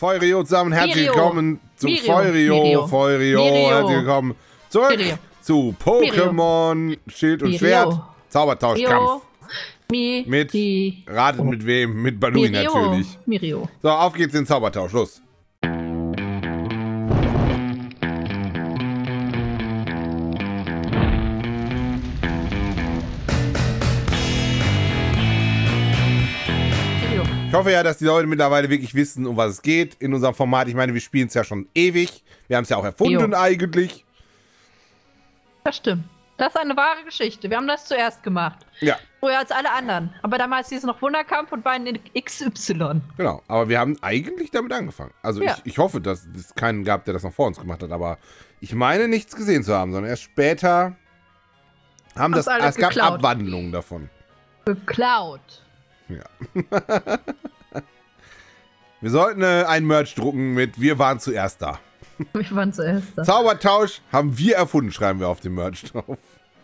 Feurio zusammen, herzlich Mirio. willkommen zu Mirio. Feurio. Mirio. Feurio, Mirio. herzlich willkommen zurück Mirio. zu Pokémon Schild und Mirio. Schwert. Zaubertauschkampf. Mit, ratet mit wem? Mit Balui natürlich. Mirio. So, auf geht's in den Zaubertausch, los. Ich hoffe ja, dass die Leute mittlerweile wirklich wissen, um was es geht in unserem Format. Ich meine, wir spielen es ja schon ewig. Wir haben es ja auch erfunden eigentlich. Das stimmt. Das ist eine wahre Geschichte. Wir haben das zuerst gemacht. Ja. Früher als alle anderen. Aber damals hieß es noch Wunderkampf und waren in XY. Genau, aber wir haben eigentlich damit angefangen. Also Ja. ich hoffe, dass es keinen gab, der das noch vor uns gemacht hat. Aber ich meine, nichts gesehen zu haben, sondern erst später haben Hast das. alles Es gab geklaut. Abwandlungen davon. Geklaut. Ja. Wir sollten ein Merch drucken mit Wir waren zuerst da. Wir waren zuerst da. Zaubertausch haben wir erfunden, schreiben wir auf dem Merch drauf.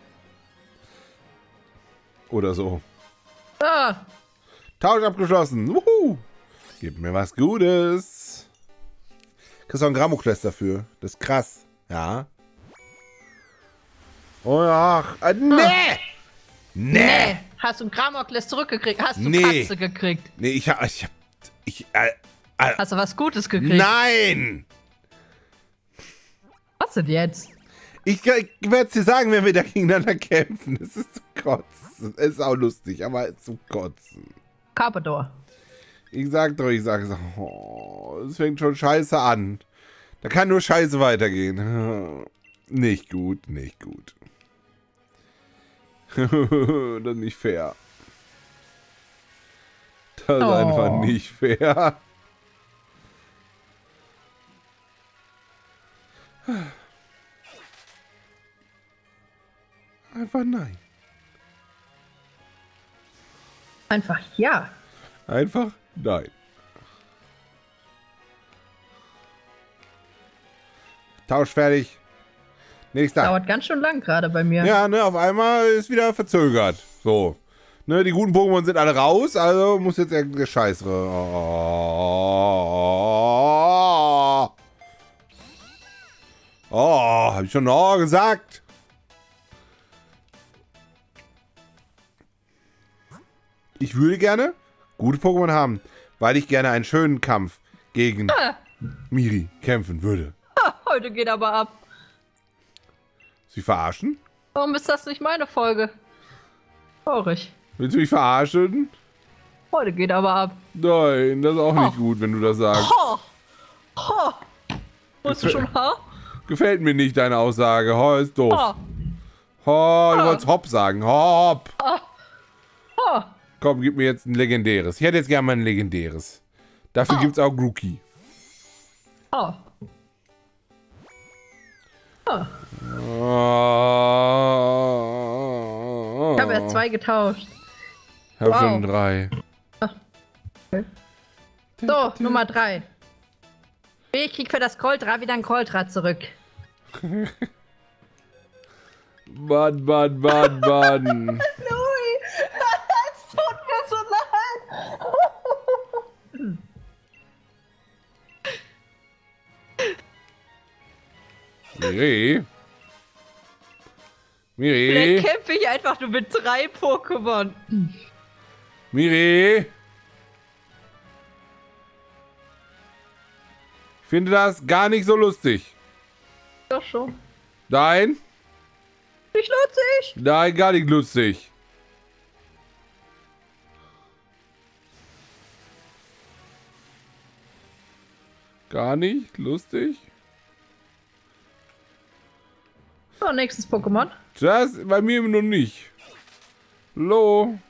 Oder so. Ah, Tausch abgeschlossen. Wuhu. Gib mir was Gutes. Kriegst du einen Grammokles dafür. Das ist krass. Ja. Oh ach. Nee! Nee! Hast du ein Gramokles zurückgekriegt? Hast du Nee. Katze gekriegt? Nee, ich Hast du was Gutes gekriegt? nein! Was denn jetzt? Ich werde es dir sagen, wenn wir da gegeneinander kämpfen. Das ist zum Kotzen. Es ist auch lustig, aber zum Kotzen. Carpador. Ich sag doch, es fängt schon scheiße an. Da kann nur scheiße weitergehen. Nicht gut, nicht gut. Das ist nicht fair. Das ist einfach nicht fair. Einfach nein. Einfach ja. Einfach nein. Tausch fertig. Nächster. Dauert ganz schön lang gerade bei mir. Ja, ne, auf einmal ist wieder verzögert. So. Ne, die guten Pokémon sind alle raus, also muss jetzt der Scheiß. Hab ich schon gesagt. Ich würde gerne gute Pokémon haben, weil ich gerne einen schönen Kampf gegen Miri kämpfen würde. Heute geht aber ab. Sie verarschen? Warum ist das nicht meine Folge? Traurig. Willst du mich verarschen? Heute geht aber ab. Nein, das ist auch nicht gut, wenn du das sagst. Ho! Ho! Musst du schon ha? Gefällt mir nicht, deine Aussage. Ho, ist doof. Ho! Ho, du wolltest Hopp sagen. Hopp. Ho! Komm, gib mir jetzt ein legendäres. Ich hätte jetzt gerne mal ein legendäres. Dafür gibt's auch Grookey. Ho! Ho! Ich habe erst 2 getauscht. Ich hab Wow. schon 3. So, Nummer 3. Ich krieg für das Coltra wieder ein Coltra zurück. Mann. Louis, es tut mir so leid. Miri? Vielleicht kämpfe ich einfach nur mit 3 Pokémon. Miri? Ich finde das gar nicht so lustig. Doch schon. Nein? Nicht lustig. Nein, gar nicht lustig. Gar nicht lustig? So, nächstes Pokémon. Das bei mir noch nicht. Hallo?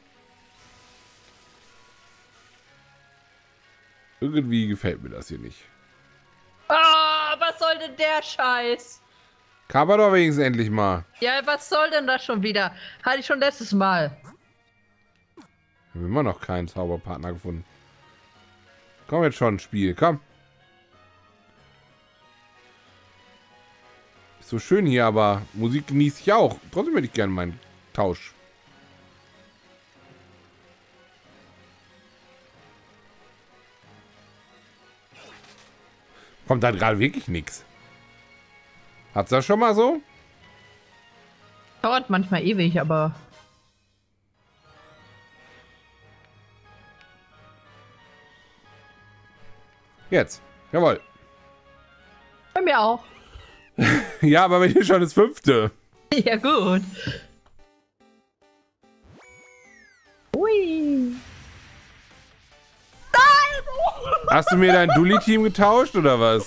Irgendwie gefällt mir das hier nicht. Ah, was soll denn der Scheiß? Kam er doch wenigstens endlich mal. Ja, was soll denn das schon wieder? Hatte ich schon letztes Mal. Wir haben immer noch keinen Zauberpartner gefunden. Komm jetzt schon, Spiel, komm. Ist so schön hier, aber Musik genieße ich auch. Trotzdem hätte ich gerne meinen Tausch. Kommt da gerade wirklich nichts. Hat's das schon mal so? Dauert manchmal ewig, aber... Jetzt. Jawohl. Bei mir auch. Ja, aber bei dir schon das 5. Ja, gut. Ui. Hast du mir dein Dulli-Team getauscht oder was?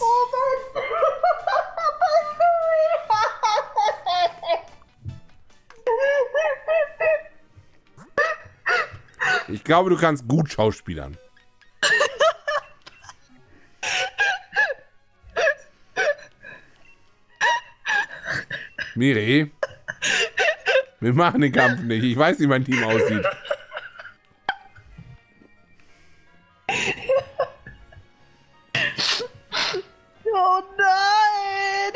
Ich glaube, du kannst gut schauspielern. Miri, wir machen den Kampf nicht. Ich weiß, wie mein Team aussieht. Oh nein!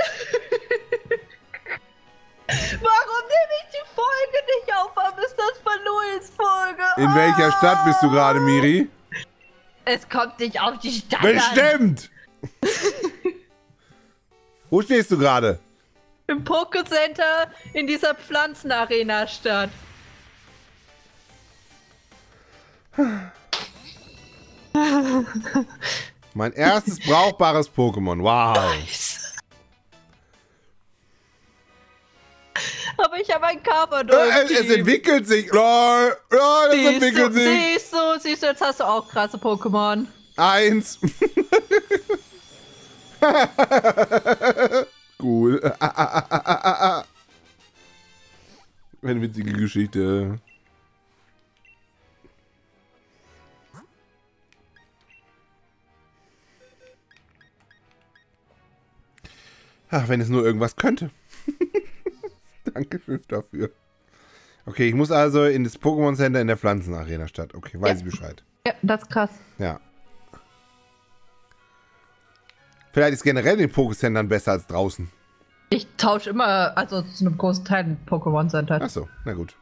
Warum nehme ich die Folge nicht auf? Warum ist das von Louis Folge? In welcher Stadt bist du gerade, Miri? Es kommt nicht auf die Stadt an. Bestimmt! Wo stehst du gerade? Im Pokécenter in dieser Pflanzenarena-Stadt. Mein erstes brauchbares Pokémon. Wow. Aber ich habe ein Carpador. Es entwickelt sich. Lol. Lol, es entwickelt sich. Siehst du, jetzt hast du auch krasse Pokémon. 1. Cool. Eine witzige Geschichte. Ach, wenn es nur irgendwas könnte. Dankeschön dafür. Okay, ich muss also in das Pokémon Center in der Pflanzenarena Stadt. Okay, weiß ich Bescheid. Ja, das ist krass. Ja. Vielleicht ist generell den Pokécentern besser als draußen. Ich tausche immer, also zu einem großen Teil ein Pokémon Center. Achso, na gut.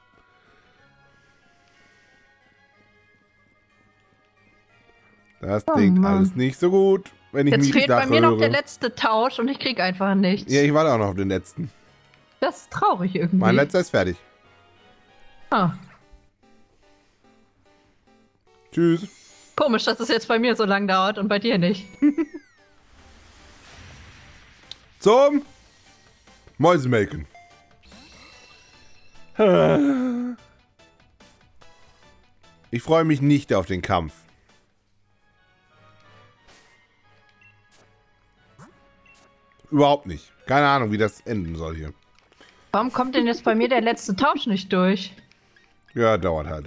Das klingt Mann. alles nicht so gut, wenn ich Jetzt Miris fehlt bei Sache mir noch höre. der letzte Tausch und ich krieg einfach nichts. Ja, ich warte auch noch auf den letzten. Das ist traurig irgendwie. Mein letzter ist fertig. Ah. Tschüss. Komisch, dass es jetzt bei mir so lang dauert und bei dir nicht. Zum Mäusemelken. Ich freue mich nicht auf den Kampf. Überhaupt nicht. Keine Ahnung, wie das enden soll hier. Warum kommt denn jetzt bei mir der letzte Tausch nicht durch? Ja, dauert halt.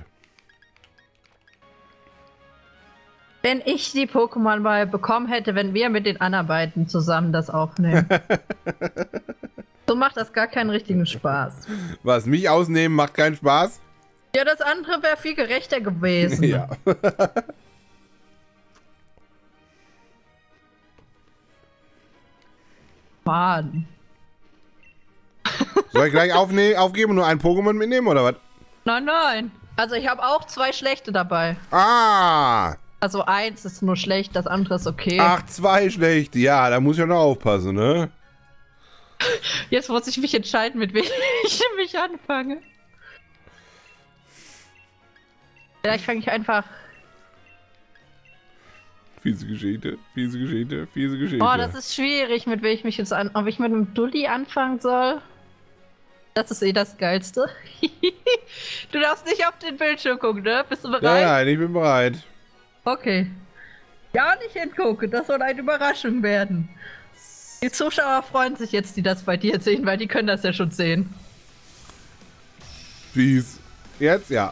Wenn ich die Pokémon mal bekommen hätte, wenn wir mit den anderen beiden zusammen das aufnehmen. So macht das gar keinen richtigen Spaß. Was, mich ausnehmen macht keinen Spaß? Ja, das andere wäre viel gerechter gewesen. Ja. Mann. Soll ich gleich aufgeben und nur ein Pokémon mitnehmen, oder was? Nein, nein. Also ich habe auch 2 schlechte dabei. Ah! Also 1 ist nur schlecht, das andere ist okay. Ach, 2 schlechte. Ja, da muss ich ja noch aufpassen, ne? Jetzt muss ich mich entscheiden, mit wem ich mich anfange. Vielleicht fange ich einfach... Fiese Geschichte, fiese Geschichte, fiese Geschichte. Oh, das ist schwierig, mit wem ich mich jetzt ob ich mit einem Dulli anfangen soll. Das ist eh das Geilste. Du darfst nicht auf den Bildschirm gucken, ne? Bist du bereit? Ja, ja, ich bin bereit. Okay. Gar nicht hingucken, das soll eine Überraschung werden. Die Zuschauer freuen sich jetzt, die das bei dir sehen, weil die können das ja schon sehen. Fies. Jetzt, ja.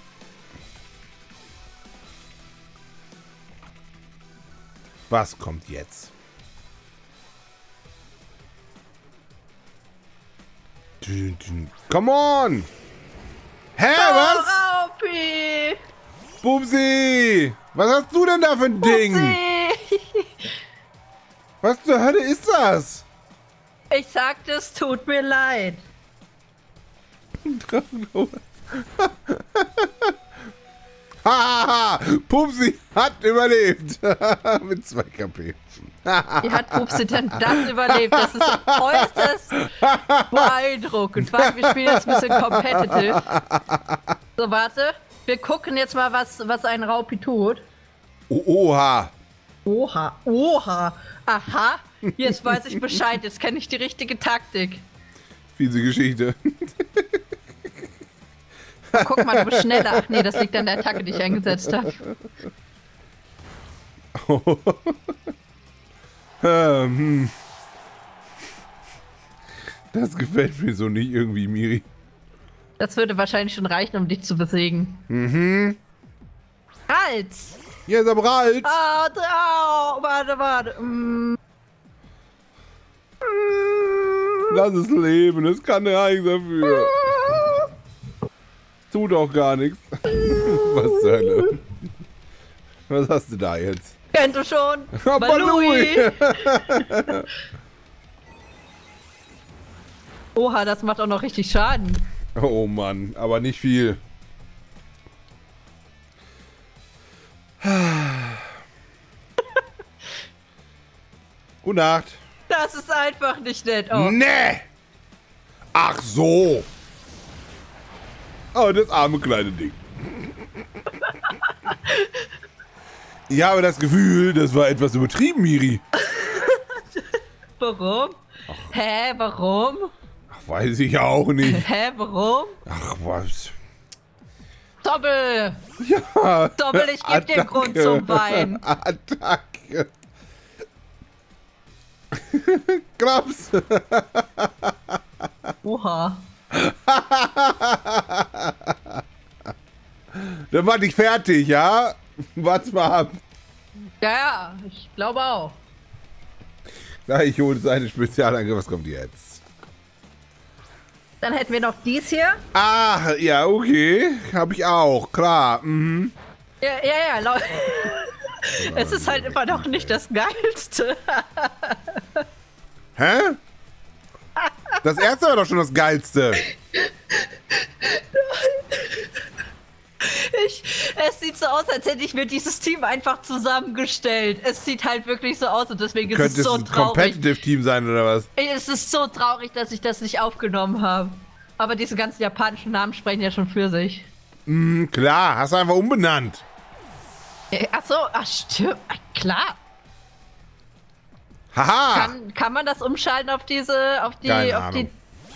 Was kommt jetzt? Come on! Hä, was? Raupi! Bubsi! Was hast du denn da für ein Ding? Was zur Hölle ist das? Ich sagte, es tut mir leid. Hahaha, Pupsi hat überlebt. Mit 2 KP. Wie hat Pupsi denn das überlebt? Das ist äußerst beeindruckend. Warte, wir spielen jetzt ein bisschen competitive. So, warte. Wir gucken jetzt mal, was ein Raupi tut. Oha. Oha, oha. Aha. Jetzt weiß ich Bescheid. Jetzt kenne ich die richtige Taktik. Fiese Geschichte. Guck mal, du bist schneller. Ach nee, das liegt an der Attacke, die ich eingesetzt habe. Das gefällt mir so nicht irgendwie, Miri. Das würde wahrscheinlich schon reichen, um dich zu besiegen. Mhm. Hals! Hier ist aber Ralf. Warte. Lass es leben, es kann ja nichts dafür. Tut auch gar nichts. Was zur Hölle? Was hast du da jetzt? Kennt du schon? Balui! Oha, das macht auch noch richtig Schaden. Oh Mann, aber nicht viel. Gute Nacht. Das ist einfach nicht nett. Oh. Nee! Ach so! Oh, das arme kleine Ding. Ich habe das Gefühl, das war etwas übertrieben, Miri. Warum? Hä, warum? Ach, weiß ich auch nicht. Hä, warum? Ach, was? Doppel! Ja. Doppel, ich geb dir Grund zum Weinen. Attacke. Klaps. Oha. Dann war ich fertig, ja? Warte mal ab. Ja, ich glaube auch. Na, ich hole seine Spezialangriff. Was kommt jetzt? Dann hätten wir noch dies hier. Ah, ja, okay. Hab ich auch, klar. Mhm. Ja. Es ist halt immer noch nicht das Geilste. Hä? Das erste war doch schon das Geilste. Es sieht so aus, als hätte ich mir dieses Team einfach zusammengestellt. Es sieht halt wirklich so aus und deswegen ist Könnte es so ein traurig. Competitive-Team sein, oder was? Es ist so traurig, dass ich das nicht aufgenommen habe. Aber diese ganzen japanischen Namen sprechen ja schon für sich. Klar, hast du einfach umbenannt. Ach stimmt, klar. Haha! Kann man das umschalten auf die... Oh,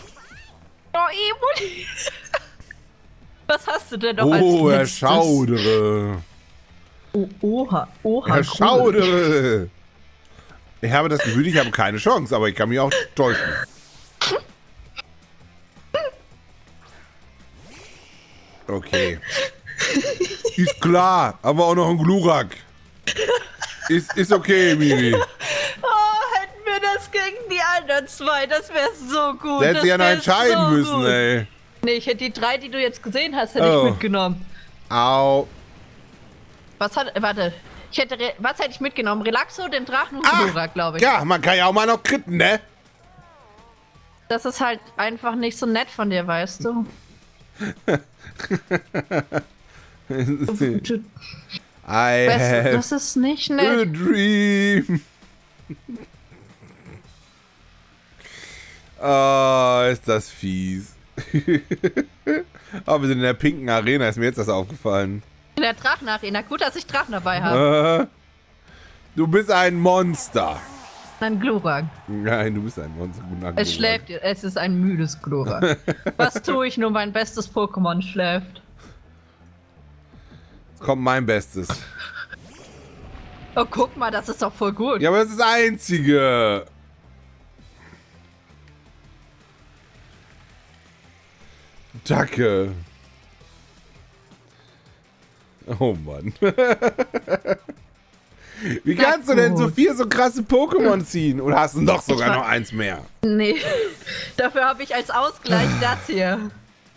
Emuli. Was hast du denn noch als Oh, Herr letztes? Schaudere. Oha, Herr Schaudere. Ich habe das Gefühl, ich habe keine Chance, aber ich kann mich auch täuschen. Okay. Ist klar, aber auch noch ein Glurak. Ist okay, Miri. Oh, hätten wir das gegen die anderen zwei, das wäre so gut. Der hätte sich ja noch entscheiden so müssen, gut. ey. Nee, ich hätte die 3, die du jetzt gesehen hast, hätte ich mitgenommen. Au. Was hätte ich mitgenommen? Relaxo, den Drachen und Glurak, glaube ich. Ja, man kann ja auch mal noch kritten, ne? Das ist halt einfach nicht so nett von dir, weißt du. Das ist nicht a nett. dream. Oh, ist das fies. Aber wir sind in der pinken Arena, ist mir jetzt das aufgefallen. In der Drachenarena. Gut, dass ich Drachen dabei habe. Du bist ein Monster. Ein Glurak. Nein, du bist ein Monster. Es schläft, es ist ein müdes Glurak. Was tue ich, nur mein bestes Pokémon schläft? Jetzt kommt mein Bestes. Oh, guck mal, das ist doch voll gut. Ja, aber das ist das Einzige. Dacke. Oh Mann. Wie kannst du denn so viel so krasse Pokémon ziehen? Oder hast du noch sogar noch eins mehr? Nee, dafür habe ich als Ausgleich das hier.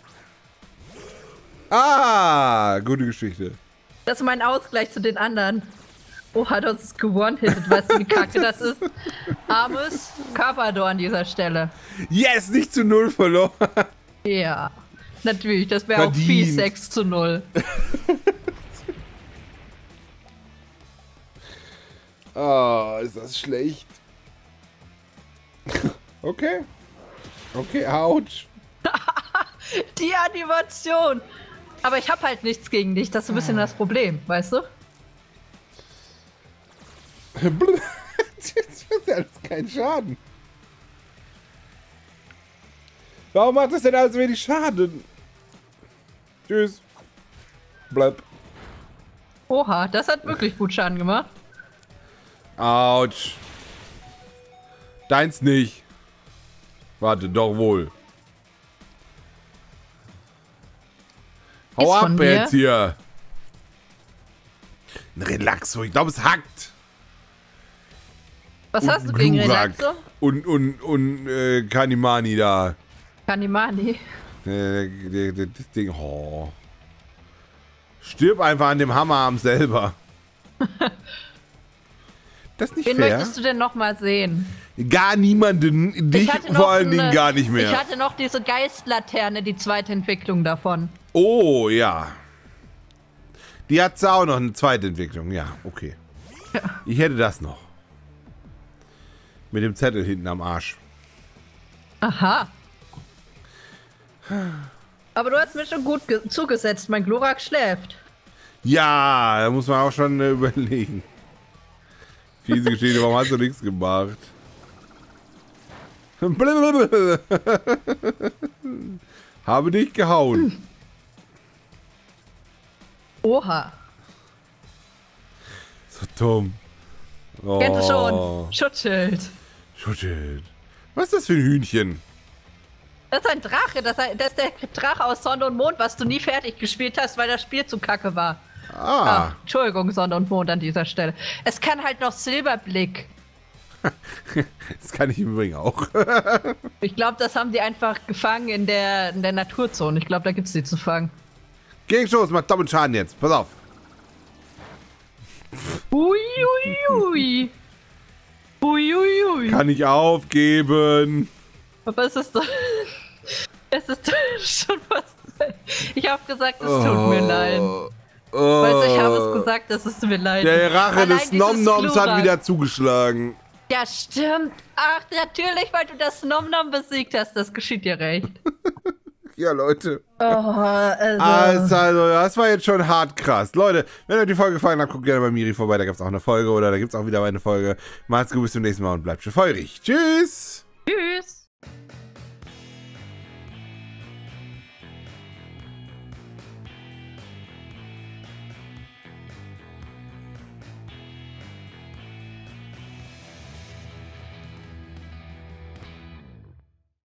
Ah, gute Geschichte. Das ist mein Ausgleich zu den anderen. Oha, das ist gewone-hitted, weißt du, wie kacke das ist? Armes Carpador an dieser Stelle. Yes, nicht zu 0 verloren. Ja, natürlich, das wäre auch fies 6:0. Oh, ist das schlecht. Okay. Okay, ouch. Die Animation. Aber ich habe halt nichts gegen dich. Das ist ein bisschen das Problem, weißt du? Jetzt macht ja alles keinen Schaden. Warum macht das denn alles wenig Schaden? Tschüss. Bleib. Oha, das hat wirklich gut Schaden gemacht. Autsch. Deins nicht. Warte, doch wohl. Hau ab jetzt hier. Ein Relaxo, ich glaube es hackt. Was hast du gegen Glurak Relaxo? Und Kanimani da. Kanimani. Das Ding, oh. Stirb einfach an dem Hammerarm selber. Das ist nicht Wen fair. möchtest du denn nochmal sehen? Gar niemanden, dich vor allen Dingen gar nicht mehr. Ich hatte noch diese Geistlaterne, die zweite Entwicklung davon. Oh, ja. Die hat zwar auch noch eine zweite Entwicklung, ja, okay. Ja. Ich hätte das noch. Mit dem Zettel hinten am Arsch. Aha. Aber du hast mir schon gut zugesetzt, mein Glurak schläft. Ja, da muss man auch schon überlegen. Fiese Geschichte, warum hast du nichts gemacht? Habe dich gehauen. Oha. So dumm. Oh. Kennt ihr schon. Schutzschild. Schutzschild. Was ist das für ein Hühnchen? Das ist ein Drache. Das ist der Drache aus Sonne und Mond, was du nie fertig gespielt hast, weil das Spiel zu kacke war. Ah. Entschuldigung, Sonne und Mond an dieser Stelle. Es kann halt noch Silberblick. Das kann ich im Übrigen auch. Ich glaube, das haben die einfach gefangen in der Naturzone. Ich glaube, da gibt es die zu fangen. Gegenschuss macht doppelt Schaden jetzt. Pass auf. Ui, ui, ui. Ui, ui, ui. Kann ich aufgeben. Aber es ist doch... Es ist doch schon fast... Ich habe gesagt, es tut mir leid. Weißt du, ich habe es gesagt, dass es mir leid. Der Rache Allein des dieses Nomnoms hat Glurak. wieder zugeschlagen. Ja, stimmt. Ach, natürlich, weil du das Nomnom besiegt hast. Das geschieht dir recht. Ja, Leute. Oh, Also, das war jetzt schon hart krass. Leute, wenn euch die Folge gefallen hat, guckt gerne bei Miri vorbei. Da gibt es auch eine Folge oder da gibt es auch wieder eine Folge. Macht's gut, bis zum nächsten Mal und bleibt schön feurig. Tschüss.